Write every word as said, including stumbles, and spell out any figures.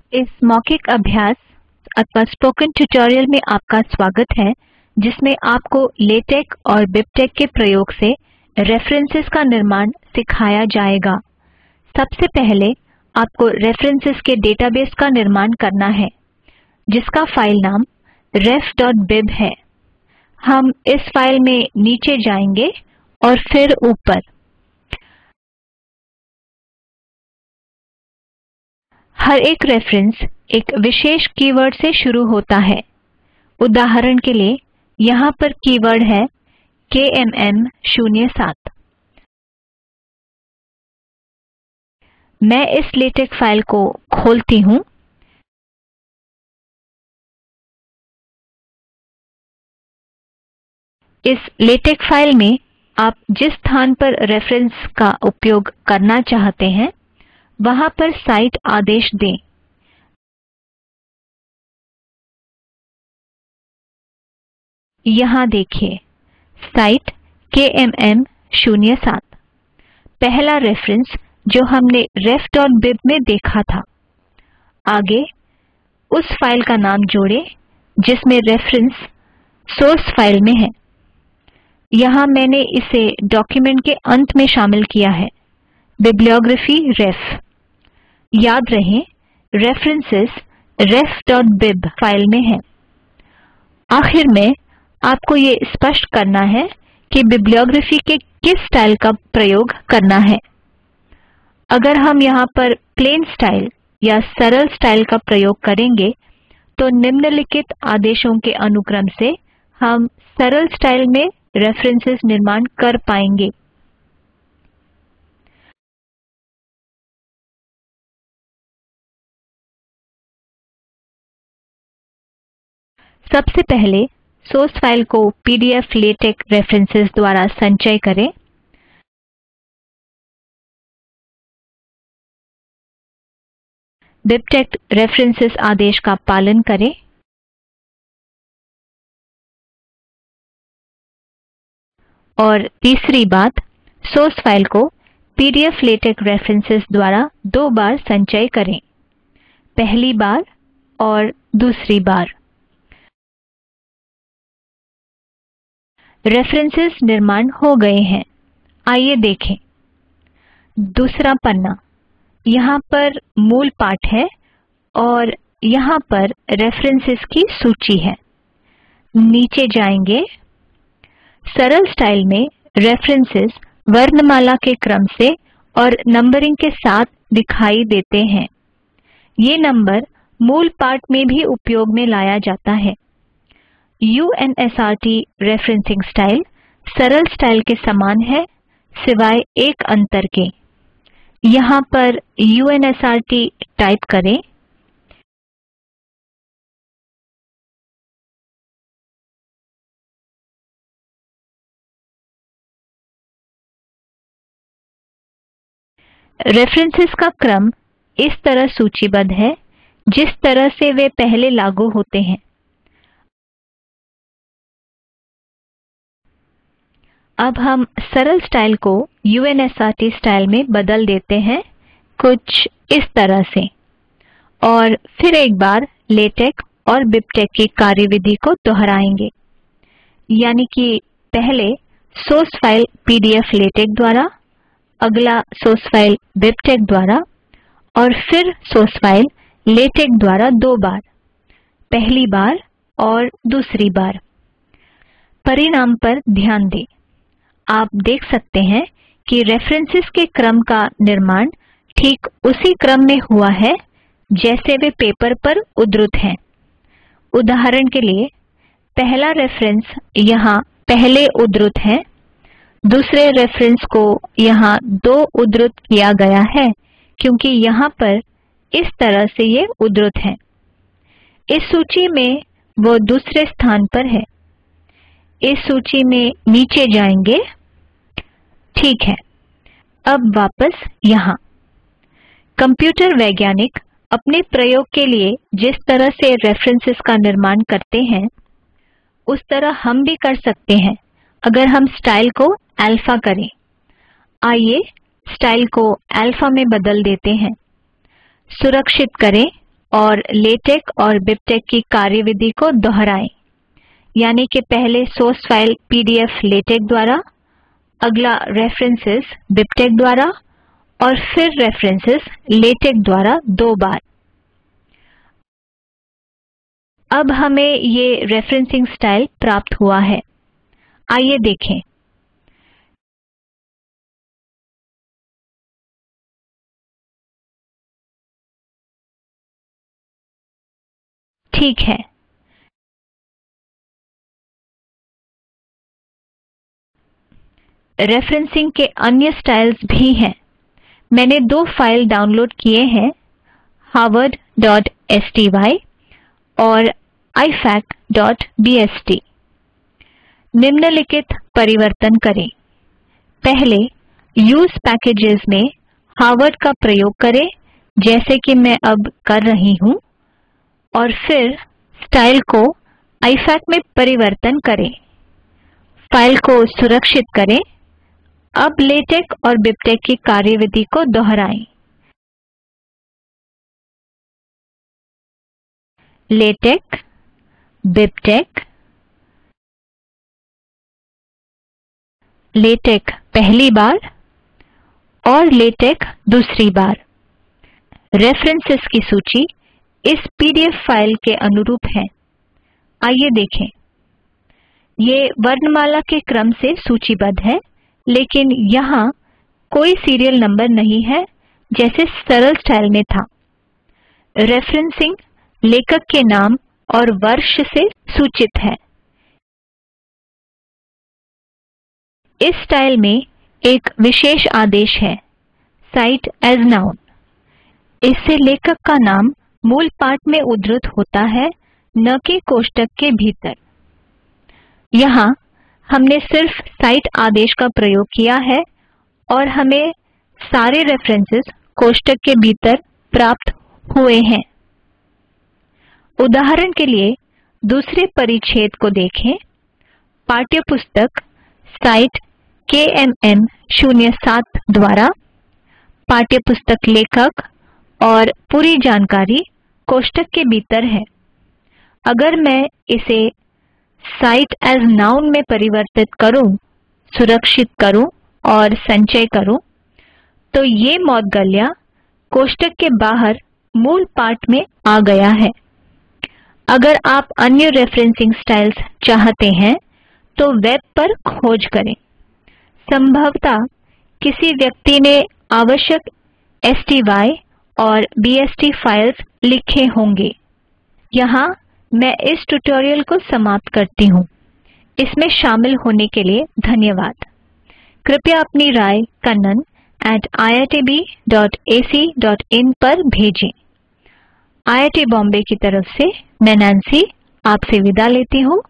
इस मौखिक अभ्यास अथवा स्पोकन ट्यूटोरियल में आपका स्वागत है, जिसमें आपको लेटेक और बिबटेक के प्रयोग से रेफ़रेन्सस् का निर्माण सिखाया जाएगा। सबसे पहले आपको रेफ़रेन्सस् के डेटाबेस का निर्माण करना है, जिसका फ़ाइल नाम रेफ डॉट बिब है। हम इस फ़ाइल में नीचे जाएंगे और फिर ऊपर। हर एक रेफ़रेन्स एक विशेष कीवर्ड से शुरू होता है। उदाहरण के लिए यहाँ पर कीवर्ड है के एम एम शून्य सात। मैं इस लेटेक फ़ाइल को खोलती हूँ। इस लेटेक फ़ाइल में आप जिस स्थान पर रेफ़रेन्स का उपयोग करना चाहते हैं, वहाँ पर साइट आदेश दें। यहाँ देखिए, साइट के एम एम शून्य सात, पहला रेफ़रेन्स जो हमने रेफ डॉट बिब में देखा था। आगे उस फ़ाइल का नाम जोड़ें जिसमें रेफ़रेन्स सोर्स फ़ाइल में है। यहाँ मैंने इसे डॉक्यूमेंट के अंत में शामिल किया है, बिब्लियोग्राफ़ी रेफ। याद रहे, रेफ़रेन्सस् रेफ डॉट बिब फ़ाइल में है। आखिर में आपको ये स्पष्ट करना है कि बिब्लियोग्राफ़ी के किस स्टाइल का प्रयोग करना है। अगर हम यहाँ पर प्लेन स्टाइल या सरल स्टाइल का प्रयोग करेंगे, तो निम्नलिखित आदेशों के अनुक्रम से हम सरल स्टाइल में रेफ़रेन्सस् निर्माण कर पाएंगे। सबसे पहले सोर्स फ़ाइल को P D F LaTeX references द्वारा संचय करें। बिबटेक रेफ़रेन्सस् आदेश का पालन करें। और तीसरी बात, सोर्स फ़ाइल को P D F LaTeX references द्वारा दो बार संचय करें, पहली बार और दूसरी बार। रेफ़रेन्सस् निर्माण हो गए हैं। आइए देखें। दूसरा पन्ना, यहाँ पर मूल पाठ है और यहाँ पर रेफ़रेन्सस् की सूची है। नीचे जाएंगे। सरल स्टाइल में रेफ़रेन्सस् वर्णमाला के क्रम से और नंबरिंग के साथ दिखाई देते हैं। ये नंबर मूल पाठ में भी उपयोग में लाया जाता है। U N S R T referencing style सरल स्टाइल के समान है, सिवाय एक अंतर के। यहाँ पर U N S R T type करें। रेफ़रेन्सस् का क्रम इस तरह सूचीबद्ध है, जिस तरह से वे पहले लागू होते हैं। अब हम सरल स्टाइल को U N S R T style में बदल देते हैं, कुछ इस तरह से। और फिर एक बार लेटेक और बिबटेक की कार्यविधि को दोहराएंगे, यानी कि पहले source file P D F LaTeX द्वारा, अगला सोर्स फ़ाइल बिबटेक द्वारा और फिर सोर्स फ़ाइल लेटेक द्वारा दो बार, पहली बार और दूसरी बार। परिणाम पर ध्यान दें। आप देख सकते हैं कि रेफ़रेन्सस् के क्रम का निर्माण ठीक उसी क्रम में हुआ है जैसे वे पेपर पर उद्धृत हैं। उदाहरण के लिए, पहला रेफ़रेन्स यहाँ पहले उद्धृत है, दूसरे रेफ़रेन्स को यहाँ दो उद्धृत किया गया है, क्योंकि यहाँ पर इस तरह से ये उद्धृत हैं। इस सूची में वो दूसरे स्थान पर है। इस सूची में नीचे जाएंगे। ठीक है, अब वापस यहाँ। कंप्यूटर वैज्ञानिक अपने प्रयोग के लिए जिस तरह से रेफ़रेन्सस् का निर्माण करते हैं, उस तरह हम भी कर सकते हैं अगर हम स्टाइल को अल्फ़ा करें। आइए स्टाइल को अल्फ़ा में बदल देते हैं। सुरक्षित करें और लेटेक और बिबटेक की कार्यविधि को दोहराएं। यानी कि पहले source file P D F LaTeX द्वारा, अगला रेफरेंसेस बिबटेक द्वारा और फिर रेफरेंसेस लेटेक द्वारा दो बार। अब हमें ये रेफरेंसिंग स्टाइल प्राप्त हुआ है। आइए देखें। ठीक है, रेफरेंसिंग के अन्य स्टाइल्स भी हैं। मैंने दो फाइल डाउनलोड किए हैं, Harvard dot S T Y और ifac dot B S T. निम्नलिखित परिवर्तन करें। पहले यूज़ पैकेजेस में हार्वर्ड का प्रयोग करें, जैसे कि मैं अब कर रही हूँ, और फिर स्टाइल को आई फैक में परिवर्तन करें। फाइल को सुरक्षित करें। अब लेटेक और बिबटेक की कार्यविधि को दोहराएं। लेटेक, बिबटेक, लेटेक पहली बार और लेटेक दूसरी बार। रेफरेंसेस की सूची इस पी डी एफ फाइल के अनुरूप है। आइए देखें। ये वर्णमाला के क्रम से सूचीबद्ध है, लेकिन यहाँ कोई सीरियल नंबर नहीं है जैसे सरल स्टाइल में था। रेफरेंसिंग लेखक के नाम और वर्ष से सूचित है। इस स्टाइल में एक विशेष आदेश है, साइट एज नाउन। इससे लेखक का नाम मूल पाठ में उद्धृत होता है, न कि कोष्टक के भीतर। यहाँ हमने सिर्फ साइट आदेश का प्रयोग किया है और हमें सारे रेफरेंसेस कोष्टक के भीतर प्राप्त हुए हैं। उदाहरण के लिए दूसरे परिच्छेद को देखें। पाठ्यपुस्तक साइट के एम एम शून्य सात द्वारा पाठ्यपुस्तक लेखक और पूरी जानकारी कोष्टक के भीतर है। अगर मैं इसे साइट एज नाउन में परिवर्तित करूं, सुरक्षित करूं और संचय करूं, तो ये मौदगल्या कोष्टक के बाहर मूल पाठ में आ गया है। अगर आप अन्य रेफरेंसिंग स्टाइल्स चाहते हैं तो वेब पर खोज करें। संभवतः किसी व्यक्ति ने आवश्यक एस टी वाई और बी एस टी फाइल्स लिखे होंगे। यहाँ मैं इस ट्यूटोरियल को समाप्त करती हूँ। इसमें शामिल होने के लिए धन्यवाद। कृपया अपनी राय Kannan at I I T B dot A C dot in पर भेजें। आई आई टी बॉम्बे की तरफ से मैं नैन्सी आपसे विदा लेती हूँ।